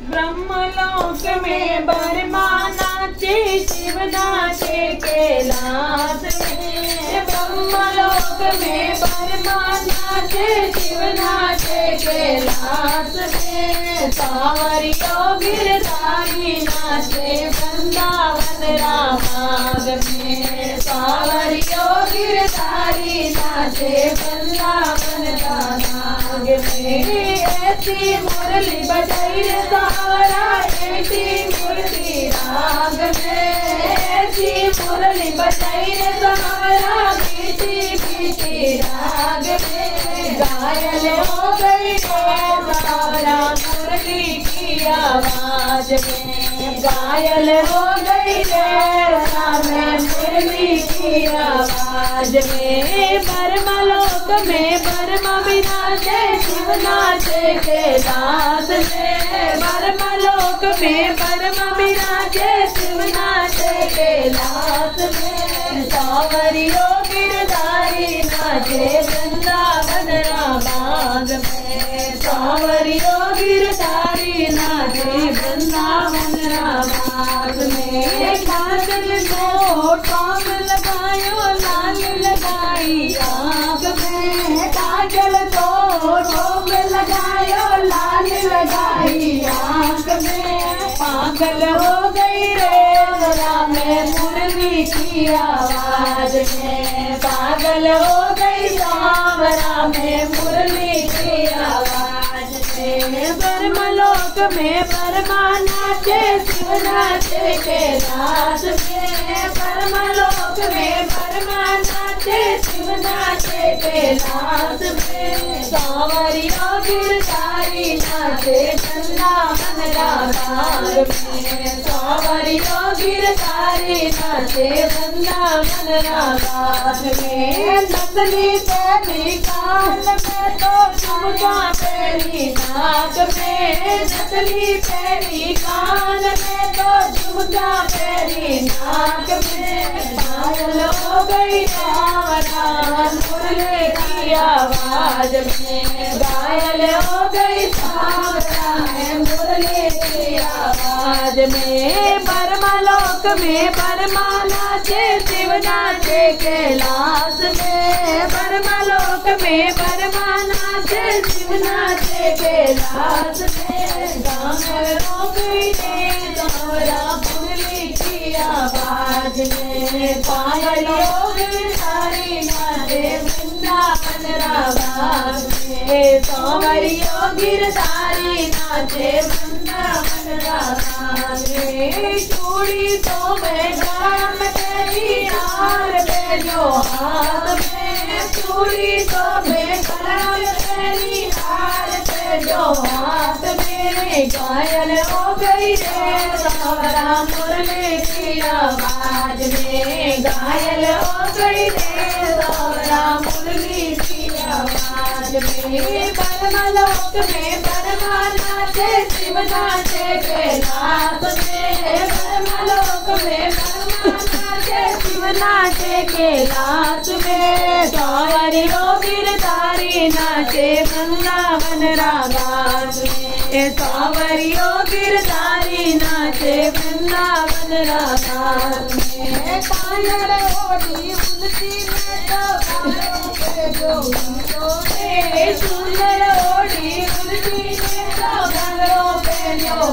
ब्रह्मलोक में ब्रह्मा नाचे, शिव नाचे कैलाश में। ब्रह्मलोक में ब्रह्मा नाचे, शिव नाचे कैलाश में। सांवरियो गिरधारी नाचे वृंदावन रामाग में। सांवरियो गिरधारी नाचे वृंदावन रामाग में। ऐसी मुरली बजाई रे सांवरा, ऐसी मुरली राग में। ऐसी मुरली बजाई रे सांवरा, मीठी मीठी राग में। घायल हो गई रे सांवरा मुरली की आवाज में। घायल हो गई रे सांवरा मुरली की आवाज में। ब्रह्मलोक में ब्रह्मा विराजे, शिव नाचे कैलाश में। ब्रह्मलोक में ब्रह्मा विराजे, शिव नाचे कैलाश में। सांवरियो गिरधारी नाचे वृंदावन रामाग में। सांवरियो गिरधारी नाचे वृंदावन रामाग में। काजल को टॉप लगायो, लाल लगाई आँख में। काजल को टॉप लगायो, लाल लगाई आँख में। पागल हो गई रे राम मुरली की आवाज में। पागल हो गई सांवरा में मुरली की आवाज में। ब्रह्मलोक में ब्रह्मा नाचे, शिव नाचे कैलाश में। ब्रह्मलोक में ब्रह्मा नाचे, शिव नाचे कैलाश में। सांवरियो गिरधारी नाचे वृंदावन रामाग में। सांवरियो गिरधारी नाचे वृंदावन रामाग में। नकली तेरी कान में तो झुमका तेरी नाक में। नकली तेरी कान में तो झुमका तेरी नाक में। पागल हो गई सांवरा मुरली की आवाज में। घायल हो गई सांवरा मुरली की आवाज में। ब्रह्मलोक में ब्रह्मा नाचे, शिव नाचे कैलाश में। ब्रह्मलोक में ब्रह्मा नाचे, शिव नाचे कैलाश में। गाँव हो गई सांवरा मुरली की आवाज में। पागल हो गई सारी नाचे वृंदावन रामाग में। सांवरियो गिरधारी नाचे वृंदावन रामाग में। चूड़ी तो मैं गाम तेरी हार पे जो हाथ में। चूड़ी तो मैं गाम तेरी हार पे जो हाथ में। घायल हो गई रे सांवरा मुरली की आवाज में। घायल हो गई रे सांवरा मुरली की आवाज में। ब्रह्मलोक में ब्रह्मा नाचे, शिव नाचे कैलाश में। ब्रह्मलोक में ब्रह्मा नाचे, शिव नाचे कैलाश में। सांवरियो गिरधारी नाचे वृंदावन रामाग में। सांवरियो गिरधारी नाचे वृंदावन रामाग में। कांवर ओढ़ी उलटी में तो कारों पे जो रे। सुंदर ओढ़ी उलटी में तो कारों पे जो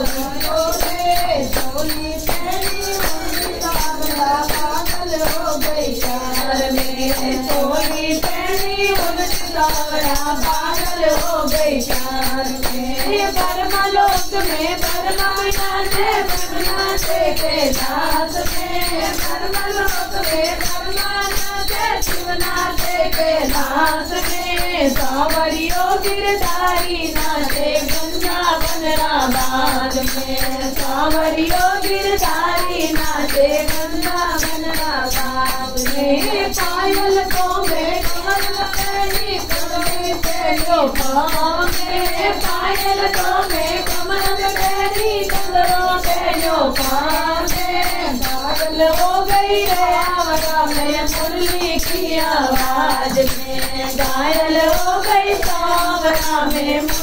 रे। चोली पहनी उलटी सांवरा पागल हो गई प्यार में। चोली पहनी उलटी सांवरा पागल हो गई प्यार में। ब्रह्मलोक में ब्रह्मा नाचे, ब्रह्मा से कैलाश में। ब्रह्मलोक में ब्रह्मा नाचे, शिव नाचे कैलाश में। सांवरियो गिरधारी नाचे वृंदावन रामाग में। सांवरियो गिरधारी नाचे वृंदावन रामाग में। पायल तो मैं कमल पहनी कमल पे जो पाँव में। पायल तो मैं कमल पहनी कमलों पे जो पाँव में। पागल हो गई रे आवारा में मुरली की आवाज में। घायल हो गई सांवरा में मुरली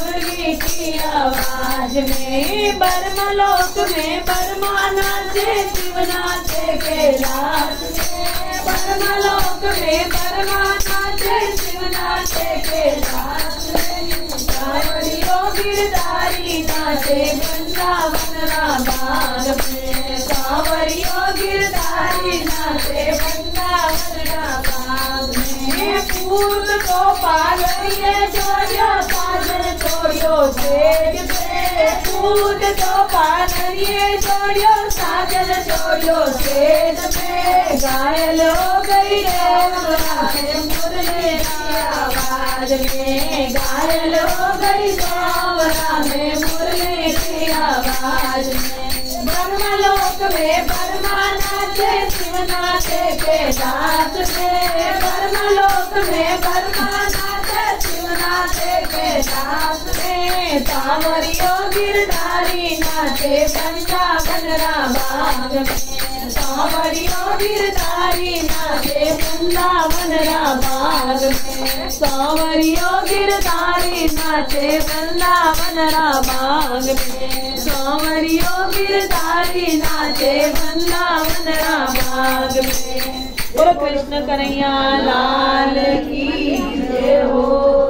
की आवाज में। ब्रह्मलोक में ब्रह्मा नाचे शिव नाचे कैलाश में। ब्रह्मलोक में ब्रह्मा नाचे शिव नाचे कैलाश में। कांवरियो गिरधारी नाचे वृंदावन रामाग में। कांवरियो गिरधारी नाचे वृंदावन रामाग में। पूत को पागलिए जोड़ियो साजन छोड़ियो तेज पे। पूत को पागलिए जोड़ियो साजन छोड़ियो तेज पे। घायल हो गई रे मुरली की आवाज में। घायल हो गई सावरा में मुरली की आवाज में। ब्रह्मलोक में ब्रह्मा नाचे शिव नाचे कैलाश में। ब्रह्मलोक में ब्रह्मा नाचे शिव नाचे कैलाश में। कांवरियो गिरधारी नाचे वृंदावन रामाग में। कांवरियो गिरधारी नाचे वृंदावन रामाग में। कांवरियो गिरधारी नाचे वृंदावन रामाग में। कांवरियो गिरधारी नाचे वृंदावन रामाग में। बोलो कृष्ण कन्हैया लाल की जय हो।